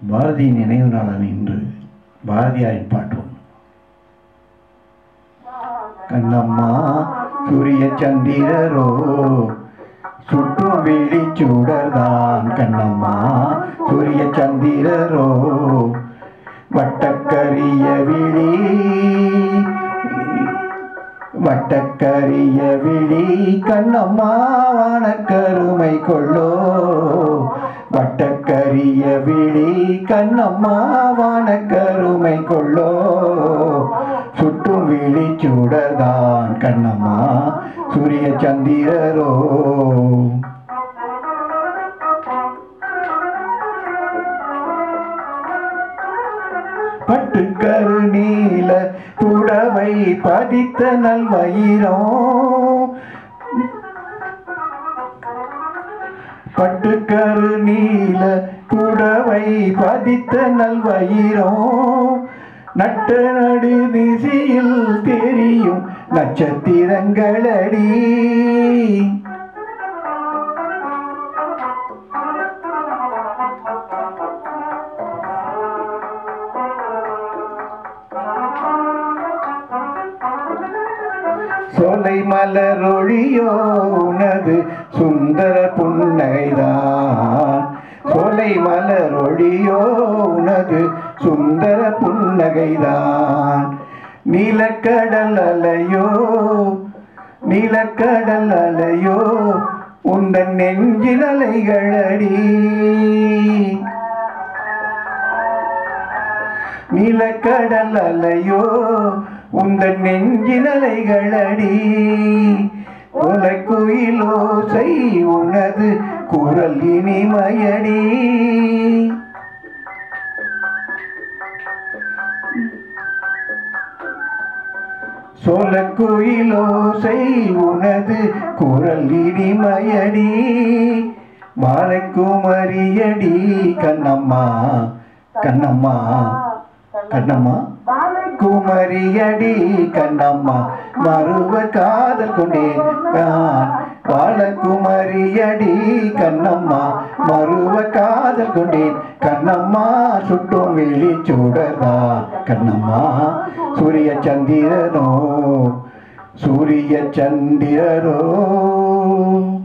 பாரதியின் நினைவு நாளான இன்று பாரதியாரின் பாட்டு ஒன்று. கண்ணம்மா சூரிய சந்திரரோ சுட்டும் விழி சுடர்தான், கண்ணம்மா சூரிய சந்திரரோ வட்டக்கரிய விழி வட்டக்கரிய விழி கண்ணம்மா வானக்கருமை கொள்ளோ, வட்டக்கரிய விழி கண்ணம்மா வானக்கருமை கொள்ளோ, சுட்டும் விழி சுடர்தான் கண்ணம்மா சூரிய சந்திரரோ. பட்டுக்கரு நீல புடவை பதித்த நல்வயிரோ, பட்டுக்கரு நீல புடவை பதித்த நல்வயிரோ, நட்ட நடு திசையில் தெரியும் நட்சத்திரங்களடி, சோலை மலரொழியோ உனது சுந்தர புன்னகைதான், சோலை மலரொழியோ உனது சுந்தர புன்னகைதான், நீலக்கடல் அலையோ நீலக்கடல் அலையோ உந்தன் நெஞ்சின் அலைகளடி, நீலக்கடல் அலையோ உந்தன் நெஞ்சின் அலைகளடி, உலக்குயிலோசை உனது குரல் இனிமையடி, சோலக்குயிலோசை உனது குரல் இனிமையடி, மாலைக்குமரியடி கண்ணம்மா கண்ணம்மா கண்ணம்மா குமரியடி கண்ணம்மா மறுவ காதல் கொண்டேன் நான், பாலகுமரியடி கண்ணம்மா மறுவ காதல் கொண்டேன் கண்ணம்மா, சுட்டும் விழி சுடர்தா கண்ணம்மா சூரிய சந்திரனோ சூரிய சந்திரரோ.